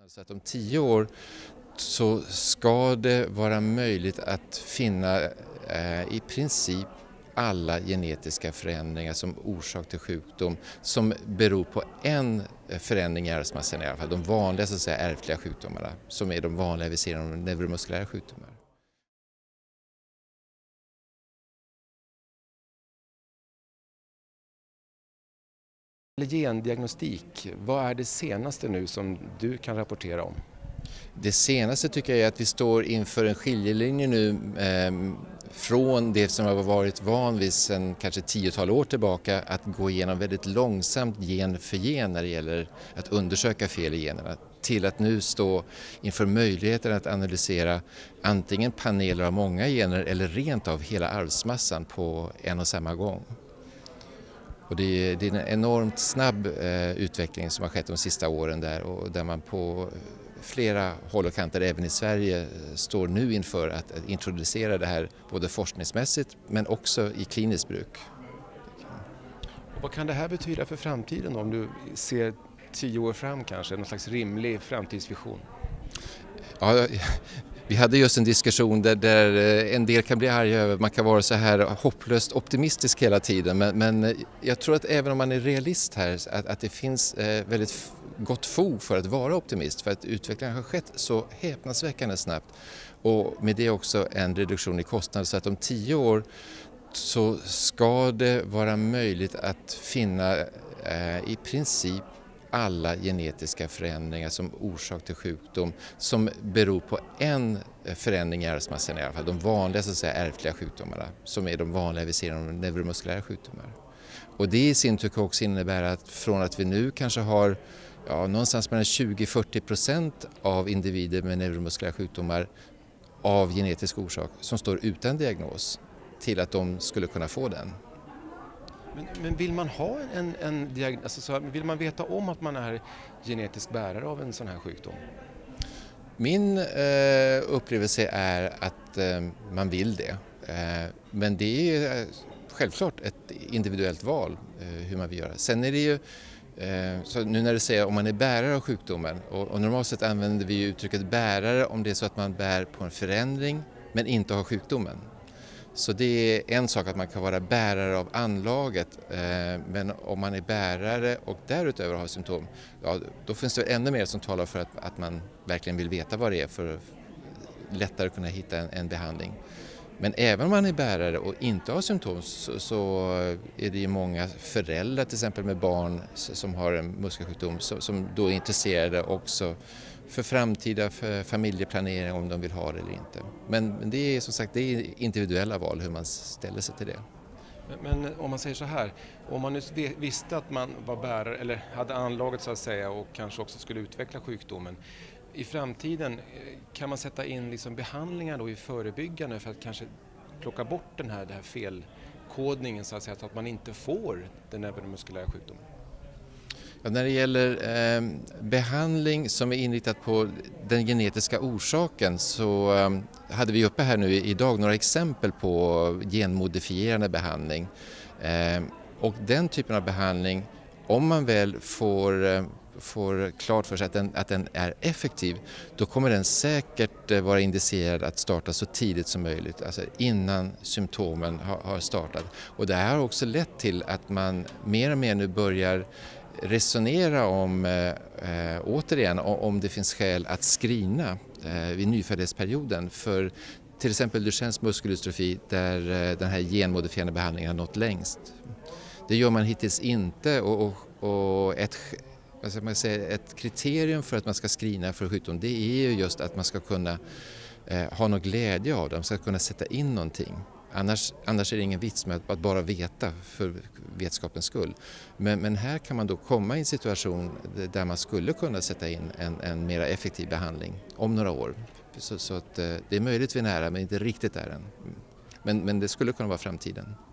Så att om 10 år så ska det vara möjligt att finna i princip alla genetiska förändringar som orsak till sjukdom som beror på en förändring i arvsmassan i alla fall. De vanliga så att säga, ärftliga sjukdomarna som är de vanliga vi ser inom neuromuskulära sjukdomar. Gendiagnostik, vad är det senaste nu som du kan rapportera om? Det senaste tycker jag är att vi står inför en skiljelinje nu från det som har varit van vid sedan kanske 10-tal år tillbaka att gå igenom väldigt långsamt gen för gen när det gäller att undersöka fel i generna till att nu stå inför möjligheten att analysera antingen paneler av många gener eller rent av hela arvsmassan på en och samma gång. Och det är en enormt snabb utveckling som har skett de sista åren där och där man på flera håll och kanter även i Sverige står nu inför att introducera det här både forskningsmässigt men också i kliniskt bruk. Och vad kan det här betyda för framtiden om du ser 10 år fram kanske, någon slags rimlig framtidsvision? Ja, vi hade just en diskussion där en del kan bli arga över att man kan vara så här hopplöst optimistisk hela tiden men jag tror att även om man är realist här att det finns väldigt gott fog för att vara optimist för att utvecklingen har skett så häpnadsväckande snabbt och med det också en reduktion i kostnad så att om 10 år så ska det vara möjligt att finna i princip alla genetiska förändringar som orsak till sjukdom som beror på en förändring i arvsmassan i alla fall. De vanliga så att säga, ärftliga sjukdomarna som är de vanliga vi ser inom neuromuskulära sjukdomar. Och det i sin tur kan också innebära att från att vi nu kanske har någonstans mellan 20-40% av individer med neuromuskulära sjukdomar av genetisk orsak som står utan diagnos till att de skulle kunna få den. Men vill man ha en diagnos, alltså vill man veta om att man är genetisk bärare av en sån här sjukdom? Min upplevelse är att man vill det. Men det är självklart ett individuellt val hur man vill göra. Sen är det ju, så nu när du säger om man är bärare av sjukdomen och normalt sett använder vi uttrycket bärare om det är så att man bär på en förändring men inte har sjukdomen. Så det är en sak att man kan vara bärare av anlaget men om man är bärare och därutöver har symptom, då finns det ännu mer som talar för att man verkligen vill veta vad det är för att lättare kunna hitta en behandling. Men även om man är bärare och inte har symptom så är det ju många föräldrar till exempel med barn som har en muskelsjukdom som då är intresserade också för framtida familjeplanering om de vill ha det eller inte. Men det är som sagt det är individuella val hur man ställer sig till det. Men om man säger så här, om man nu visste att man var bärare eller hade anlaget så att säga och kanske också skulle utveckla sjukdomen. I framtiden kan man sätta in liksom behandlingar då i förebyggande för att kanske plocka bort den här felkodningen så att säga, så att man inte får den neuromuskulära sjukdomen? Ja, när det gäller behandling som är inriktat på den genetiska orsaken så hade vi uppe här nu idag några exempel på genmodifierande behandling. Och den typen av behandling, om man väl får klart för sig att den är effektiv, då kommer den säkert vara indicerad att starta så tidigt som möjligt, alltså innan symptomen har startat. Och det här har också lett till att man mer och mer nu börjar resonera om, återigen, om det finns skäl att screena vid nyföddhetsperioden för till exempel Duchennes muskeldystrofi där den här genmodifierande behandlingen har nått längst. Det gör man hittills inte och ett kriterium för att man ska screena för sjukdom det är ju just att man ska kunna ha någon glädje av det, man ska kunna sätta in någonting. Annars är det ingen vits med att bara veta för vetskapens skull. Men här kan man då komma i en situation där man skulle kunna sätta in en mer effektiv behandling om några år. Så att det är möjligt vi är nära men inte riktigt där än. Men det skulle kunna vara framtiden.